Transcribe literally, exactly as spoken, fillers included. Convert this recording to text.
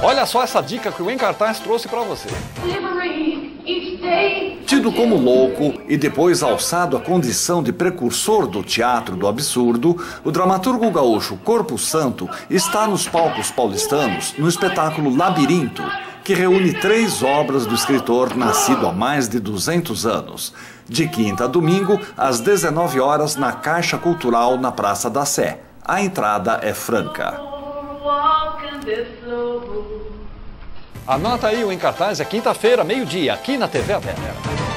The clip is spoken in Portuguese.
Olha só essa dica que o Em Cartaz trouxe para você. Tido como louco e depois alçado à condição de precursor do teatro do absurdo, o dramaturgo gaúcho Corpo Santo está nos palcos paulistanos no espetáculo Labirinto, que reúne três obras do escritor nascido há mais de duzentos anos. De quinta a domingo, às dezenove horas, na Caixa Cultural, na Praça da Sé. A entrada é franca. Anota aí, o Em Cartaz é quinta-feira, meio-dia, aqui na T V Aberta.